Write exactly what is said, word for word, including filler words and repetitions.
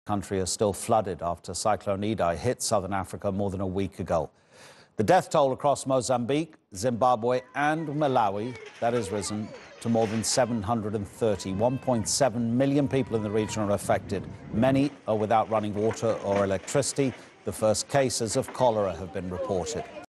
country are still flooded after Cyclone Idai hit southern Africa more than a week ago. The death toll across Mozambique, Zimbabwe and Malawi, that has risen to more than seven hundred thirty. one point seven million people in the region are affected. Many are without running water or electricity. The first cases of cholera have been reported.